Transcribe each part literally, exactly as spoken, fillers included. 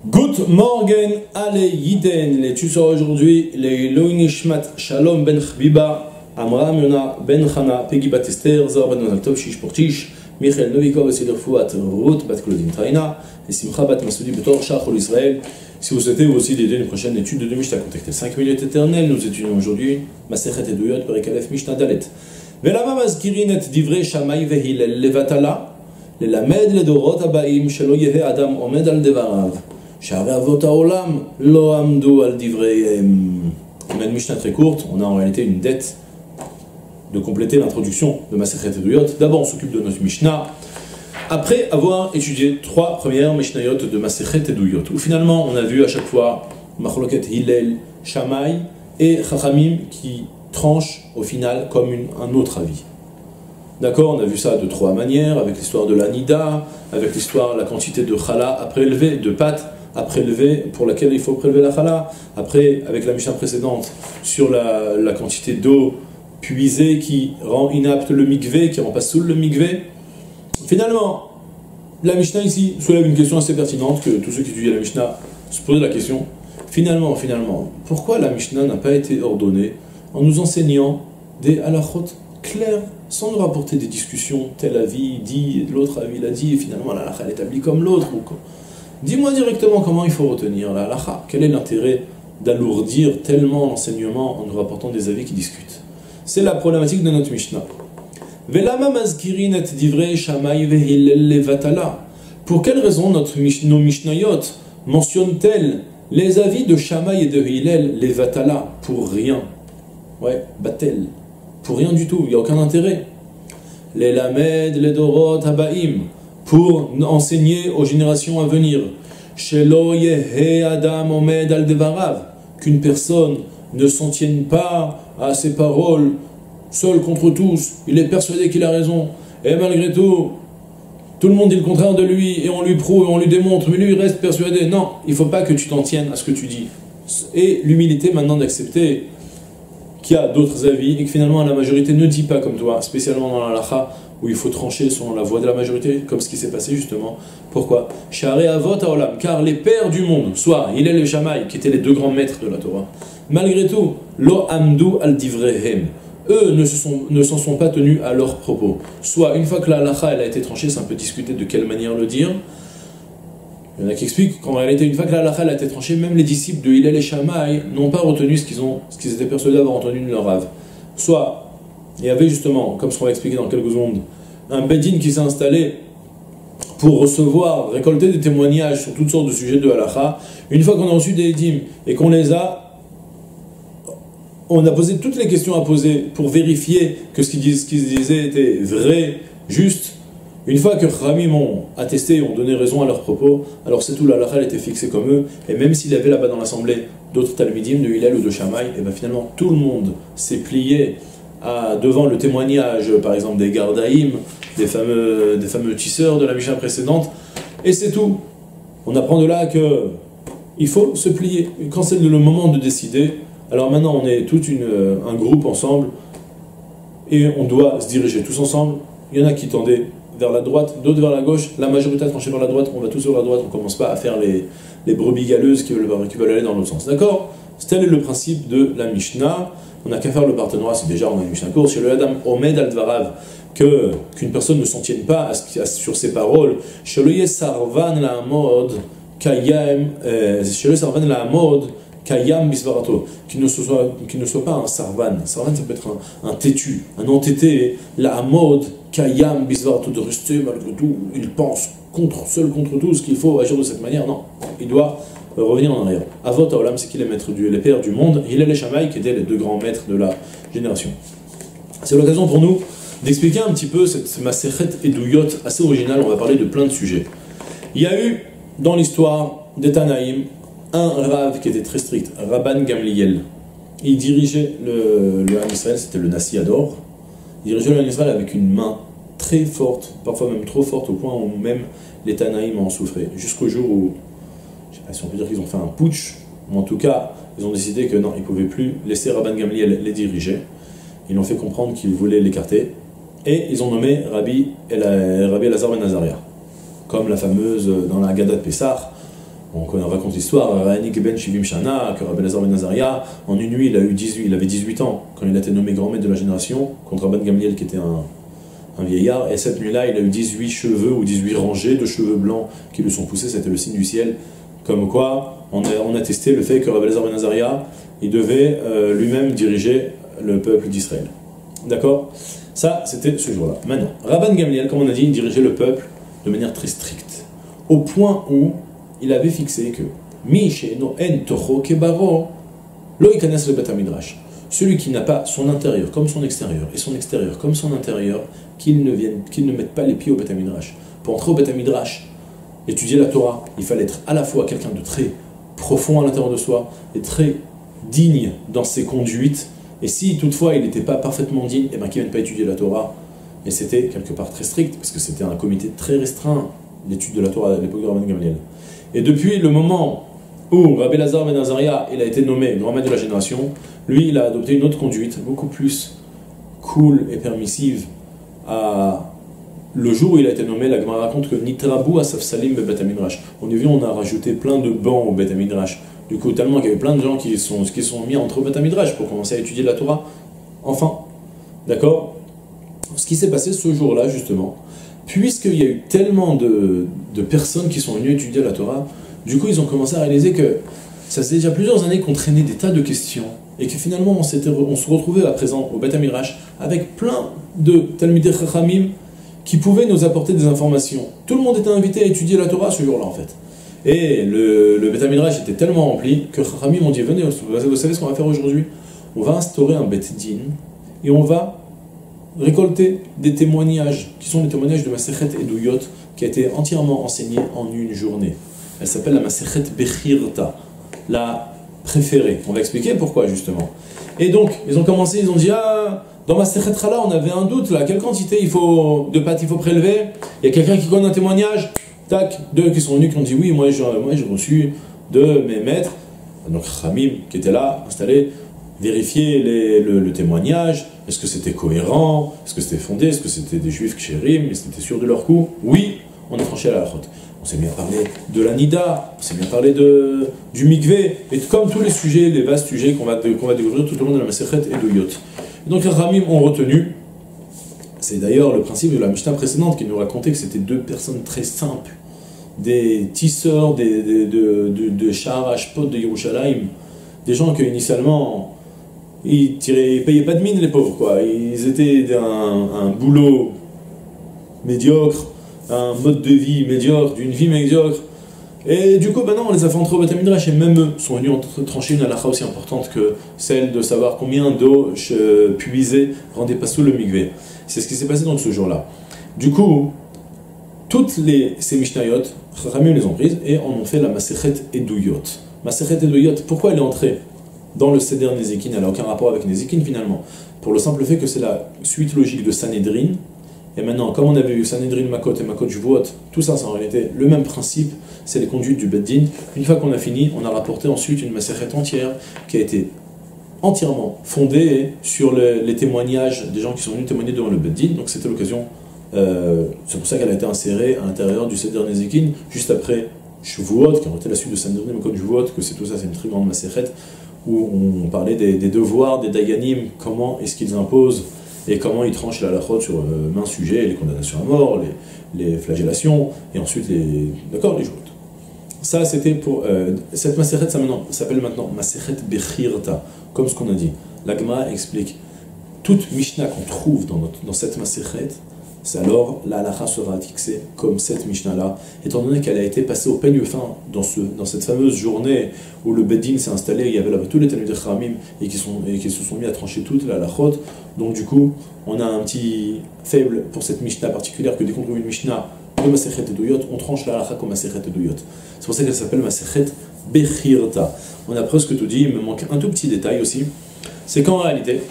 Good morgen, allez yiten, les tu seras aujourd'hui, les Loinishmat Shalom ben Chbiba, Amram Yona ben Chana, Peggy Batester, Zar ben Naltov, Shish Portish, Michael Novikov, Sider Fouat, Ruth, Bat Claudine Traina, et Simcha Bat Masoudi Betor, Shachol Israël. Si vous souhaitez vous aussi d'aider une prochaine étude de deux Mishnah, contactez cinq minutes éternelles. Nous étudions aujourd'hui Masechet Eduyot, Perek Aleph, Mishnah Dalet. Velama mazkirin et divrei Shammai vehillel levatala, lelamed ledorot habaim shelo yehe adam omed al devarav. Sha'arei avot haolam lo amdu al divreihem. On a une Mishnah très courte, on a en réalité une dette de compléter l'introduction de Masechet Eduyot. D'abord on s'occupe de notre Mishnah, après avoir étudié trois premières Mishnayot de Masechet Eduyot, où finalement on a vu à chaque fois Machloket Hillel, Shammai et Chachamim qui tranchent au final comme une, un autre avis. D'accord, on a vu ça de trois manières, avec l'histoire de l'Anida, avec l'histoire de la quantité de chala à prélever, de pâte à prélever, pour laquelle il faut prélever la chala. Après, avec la Mishnah précédente, sur la, la quantité d'eau puisée qui rend inapte le mikvé, qui rend pas soul le mikvé. Finalement, la Mishnah ici soulève une question assez pertinente que tous ceux qui étudient la Mishnah se posent la question. Finalement, finalement, pourquoi la Mishnah n'a pas été ordonnée en nous enseignant des halachot clairs, sans nous rapporter des discussions, tel avis dit, l'autre avis l'a dit, et finalement la halacha est établie comme l'autre. Dis-moi directement comment il faut retenir la halacha. Quel est l'intérêt d'alourdir tellement l'enseignement en nous rapportant des avis qui discutent? C'est la problématique de notre Mishnah. Velama mazkirin et divrei Shammai vehillel levatala. Pour quelle raison notre, nos Mishnayot mentionnent-elles les avis de Shammai et de Hillel levatala? Pour rien. Ouais, batel. Pour rien du tout, il n'y a aucun intérêt. Les lamed, les dorot, habaim, pour enseigner aux générations à venir. Shelo yehe adam omed al devarav, qu'une personne ne s'en tienne pas à ses paroles, seul contre tous, il est persuadé qu'il a raison, et malgré tout, tout le monde dit le contraire de lui, et on lui prouve, et on lui démontre, mais lui il reste persuadé. Non, il ne faut pas que tu t'en tiennes à ce que tu dis. Et l'humilité maintenant d'accepter qu'il y a d'autres avis, et que finalement la majorité ne dit pas comme toi, spécialement dans la halacha, où il faut trancher selon la voix de la majorité, comme ce qui s'est passé justement. Pourquoi? Sha'arei avot haolam, car les pères du monde, soit Hillel et Shammai, qui étaient les deux grands maîtres de la Torah, malgré tout, lo amdu al divreihem, eux ne se sont, ne s'en sont pas tenus à leurs propos. Soit, une fois que la halacha elle a été tranchée, c'est un peu discuté de quelle manière le dire. Il y en a qui expliquent qu'en réalité, une fois que la halacha elle a été tranchée, même les disciples de Hillel et Shammai n'ont pas retenu ce qu'ils ont, ce qu'ils étaient persuadés d'avoir entendu de leur rave. Soit, il y avait justement, comme ce qu'on va expliquer dans quelques secondes, un Bedin qui s'est installé pour recevoir, récolter des témoignages sur toutes sortes de sujets de halacha. Une fois qu'on a reçu des édim et qu'on les a, on a posé toutes les questions à poser pour vérifier que ce qu'ils disent, ce qu'ils disaient était vrai, juste. Une fois que Khamim ont attesté et ont donné raison à leurs propos, alors c'est tout, la halakha était fixée comme eux, et même s'il y avait là-bas dans l'assemblée d'autres talmidim, de Hillel ou de Shammai, et bien finalement tout le monde s'est plié à, devant le témoignage, par exemple des Gardaïm, des fameux, des fameux tisseurs de la Mishnah précédente, et c'est tout. On apprend de là que il faut se plier. Quand c'est le moment de décider, alors maintenant on est tout une, un groupe ensemble, et on doit se diriger tous ensemble. Il y en a qui tendaient vers la droite, d'autres vers la gauche, la majorité a tranché vers la droite, on va tous vers la droite, on ne commence pas à faire les, les brebis galeuses qui veulent, qui veulent aller dans l'autre sens. D'accord? Tel est le principe de la Mishnah. On n'a qu'à faire le partenariat, c'est déjà, on a une Mishnah courte, chez le Adam Omed al Dvarav, que, qu'une personne ne s'en tienne pas à, à, sur ses paroles. Chez le Sarvan la Amod, Kayam, chez le Sarvan la Amod, Kayam Bisvarato, qui ne soit, qui ne soit pas un Sarvan. Sarvan, ça peut être un, un têtu, un entêté, la Amod, Kayam Bisvarato, de rester malgré tout, il pense contre, seul contre tout, ce qu'il faut agir de cette manière. Non, il doit revenir en arrière. Avot haolam, c'est qu'il est maître du, les pères du monde, Hillel et Shammai, qui étaient les deux grands maîtres de la génération. C'est l'occasion pour nous d'expliquer un petit peu cette Masechet Eduyot assez originale. On va parler de plein de sujets. Il y a eu, dans l'histoire des Tanaïm, un Rav qui était très strict, Rabban Gamliel. Il dirigeait le, le Ham Israël, c'était le Nasi Ador. Il dirigeait le Ham Israël avec une main très forte, parfois même trop forte, au point où même les Tanaïm en souffraient. Jusqu'au jour où, je ne sais pas si on peut dire qu'ils ont fait un putsch, mais en tout cas, ils ont décidé que non, ils ne pouvaient plus laisser Rabban Gamliel les diriger. Ils l'ont fait comprendre qu'ils voulaient l'écarter. Et ils ont nommé Rabbi, El, Rabbi Elazar ben Azaria, comme la fameuse, dans la Haggadah de Pessah, On raconte l'histoire, Ra'anik ben Shivim Shana, que Rabbi Elazar ben Azaria, en une nuit, il, a eu dix-huit, il avait dix-huit ans, quand il a été nommé grand maître de la génération, contre Rabban Gamliel qui était un, un vieillard, et cette nuit-là, il a eu dix-huit cheveux, ou dix-huit rangées de cheveux blancs qui lui sont poussés, c'était le signe du ciel, comme quoi, on a, on a testé le fait que Rabbi Elazar ben Azaria, il devait euh, lui-même diriger le peuple d'Israël. D'accord? Ça, c'était ce jour-là. Maintenant, Rabban Gamliel, comme on a dit, il dirigeait le peuple de manière très stricte, au point où il avait fixé que celui qui n'a pas son intérieur comme son extérieur, et son extérieur comme son intérieur, qu'il ne, vienne, qu'il ne mette pas les pieds au Beth Midrash. Pour entrer au Beth Midrash, étudier la Torah, il fallait être à la fois quelqu'un de très profond à l'intérieur de soi, et très digne dans ses conduites, et si toutefois il n'était pas parfaitement digne, et bien qu'il ne vienne pas étudier la Torah. Et c'était quelque part très strict, parce que c'était un comité très restreint, l'étude de la Torah à l'époque de Rabban Gamliel. Et depuis le moment où Rabbi Elazar ben Azaria il a été nommé grand maître de la génération, lui il a adopté une autre conduite, beaucoup plus cool et permissive. À le jour où il a été nommé, la Gemara raconte que Nitrabu Asaf Salim be Bet Midrash. On a vu, on a rajouté plein de bancs au Bet Midrash. Du coup, tellement qu'il y avait plein de gens qui sont, qui sont mis entre Bet Midrash pour commencer à étudier la Torah. Enfin, d'accord? Ce qui s'est passé ce jour-là, justement, puisqu'il y a eu tellement de, de personnes qui sont venues étudier la Torah, du coup ils ont commencé à réaliser que ça faisait déjà plusieurs années qu'on traînait des tas de questions, et que finalement on, s'était, on se retrouvait à présent au Beth Midrash avec plein de Talmidei Chachamim qui pouvaient nous apporter des informations. Tout le monde était invité à étudier la Torah ce jour-là en fait. Et le, le Beth Midrash était tellement rempli que Chachamim ont dit, venez, vous savez ce qu'on va faire aujourd'hui? On va instaurer un Bet Din, et on va récolter des témoignages, qui sont les témoignages de Masechet Eduyot, qui a été entièrement enseignée en une journée. Elle s'appelle la Masechet Bechirta, la préférée. On va expliquer pourquoi, justement. Et donc, ils ont commencé, ils ont dit, ah, dans Masechet Chala, on avait un doute, là, quelle quantité il faut, de pâtes il faut prélever? Il y a quelqu'un qui connaît un témoignage? Tac, deux qui sont venus, qui ont dit, oui, moi j'ai moi, j'ai reçu de mes maîtres, donc Khamim, qui était là, installé, vérifier les, le, le témoignage. Est-ce que c'était cohérent? Est-ce que c'était fondé? Est-ce que c'était des juifs kshérim? Est-ce qu'ils étaient sûrs de leur coup? Oui, on a franchi à la halachot. On s'est mis à parler de la nida, on s'est mis à parler de, du mikvé, et comme tous les sujets, les vastes sujets qu'on va, qu'on va découvrir tout au long de la Masechet et de Yot. Et donc les Ramim ont retenu, c'est d'ailleurs le principe de la Mishnah précédente qui nous racontait que c'était deux personnes très simples, des tisseurs des, des, de, de, de Sha'ar Hashpot de Yerushalayim, des gens qui initialement ils ne payaient pas de mine, les pauvres, quoi. Ils étaient d'un un boulot médiocre, un mode de vie médiocre, d'une vie médiocre. Et du coup, maintenant, on les a fait entrer au Beth Midrash, et même eux sont venus trancher une halakha aussi importante que celle de savoir combien d'eau puisée rendait pas sous le mikvé. C'est ce qui s'est passé donc ce jour-là. Du coup, toutes les, ces Mishnayot, Chachamim les ont prises et en ont fait la Masechet Eduyot. Masechet Eduyot, pourquoi elle est entrée dans le Seder Nezikin? Elle n'a aucun rapport avec Nezikin finalement. Pour le simple fait que c'est la suite logique de Sanhedrin. Et maintenant, comme on avait vu Sanhedrin Makot et Makot Jvuot, tout ça c'est en réalité le même principe, c'est les conduites du Beddin. Une fois qu'on a fini, on a rapporté ensuite une Masechet entière qui a été entièrement fondée sur le, les témoignages des gens qui sont venus témoigner devant le Beddin. Donc c'était l'occasion, euh, c'est pour ça qu'elle a été insérée à l'intérieur du Seder Nezikin, juste après Shavuot, qui a été la suite de Sanhedrin Makot Jvuot, que c'est tout ça, c'est une très grande Masechet, où on parlait des, des devoirs des Dayanim, comment est-ce qu'ils imposent et comment ils tranchent la halachot sur euh, maints sujets, les condamnations à mort, les, les flagellations, et ensuite les, d'accord, les joutes. Ça, c'était pour... Euh, cette Masechet, ça s'appelle maintenant Masechet Bechirta, comme ce qu'on a dit. La Gemara explique, toute Mishnah qu'on trouve dans, notre, dans cette Masechet, c'est alors la halacha sera fixée comme cette Mishnah-là, étant donné qu'elle a été passée au peigne fin dans, ce, dans cette fameuse journée où le Beddin s'est installé, il y avait là tous les Talmidei Chachamim et qui, sont, et qui se sont mis à trancher toute la halachot. Donc du coup, on a un petit faible pour cette Mishnah particulière que dès qu'on trouve une Mishnah de Masechet Eduyot, on tranche la halacha comme Masechet Eduyot. C'est pour ça qu'elle s'appelle Masechet Bechirta. On a presque tout dit, il me manque un tout petit détail aussi, c'est qu'en réalité,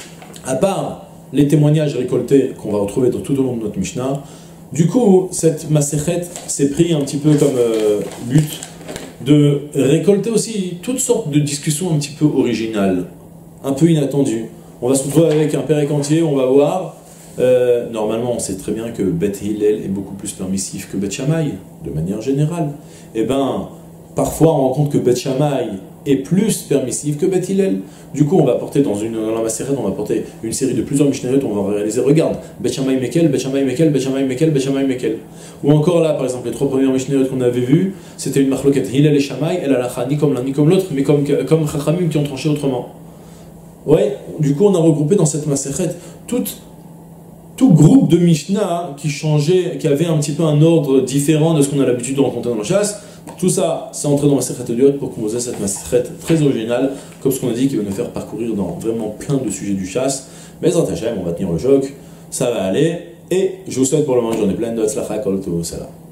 à part les témoignages récoltés qu'on va retrouver dans, tout au long de notre Mishnah, du coup, cette Masechet s'est pris un petit peu comme euh, but de récolter aussi toutes sortes de discussions un petit peu originales, un peu inattendues. On va se retrouver avec un Pérec entier, on va voir, euh, normalement on sait très bien que Beth Hillel est beaucoup plus permissif que Beth Shammai, de manière générale. Et ben, parfois on rencontre que Bet Shammai est plus permissif que Bet Hillel. Du coup, on va porter dans, une, dans la Maseret, on va porter une série de plusieurs Mishnayot, on va réaliser, regarde, Bet Shammai Mekel, Bet Shammai Mekel, Bet Shammai Mekel, Bet Shammai Mekel. Ou encore là, par exemple, les trois premières Mishnayot qu'on avait vues, c'était une marloquette Hillel et Shammai, elle a la ni comme l'un ni comme l'autre, mais comme, comme Chachamim qui ont tranché autrement. Ouais, du coup, on a regroupé dans cette Maseret toute tout groupe de Mishnah qui changeait, qui avait un petit peu un ordre différent de ce qu'on a l'habitude de rencontrer dans la chasse. Tout ça, c'est entré dans ma Masechet Odiot pour composer cette Masechet très originale, comme ce qu'on a dit, qui va nous faire parcourir dans vraiment plein de sujets du chasse. Mais Zrat Hashem, on va tenir le choc, ça va aller, et je vous souhaite pour le moment une journée pleine de Hatzlacha Kol Tov, salam.